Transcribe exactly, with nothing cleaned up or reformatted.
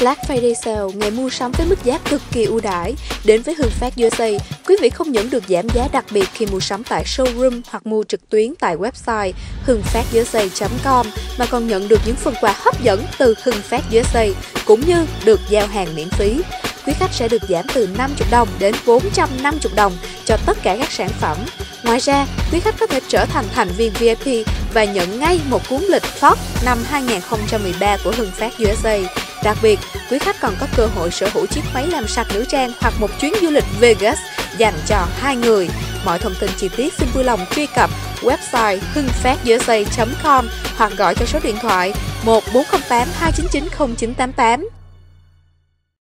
Black Friday Sale, ngày mua sắm với mức giá cực kỳ ưu đãi. Đến với Hưng Phát u ét a, quý vị không những được giảm giá đặc biệt khi mua sắm tại showroom hoặc mua trực tuyến tại website hưng phát u ét a chấm com mà còn nhận được những phần quà hấp dẫn từ Hưng Phát u ét a cũng như được giao hàng miễn phí. Quý khách sẽ được giảm từ năm mươi đồng đến bốn trăm năm mươi đồng cho tất cả các sản phẩm. Ngoài ra, quý khách có thể trở thành thành viên vi ai pi và nhận ngay một cuốn lịch Fox năm hai nghìn không trăm mười ba của Hưng Phát u ét a. Đặc biệt, quý khách còn có cơ hội sở hữu chiếc máy làm sạch nữ trang hoặc một chuyến du lịch Vegas dành cho hai người. Mọi thông tin chi tiết xin vui lòng truy cập website hưng phát u ét a chấm com hoặc gọi cho số điện thoại một bốn không tám hai chín chín không chín tám tám.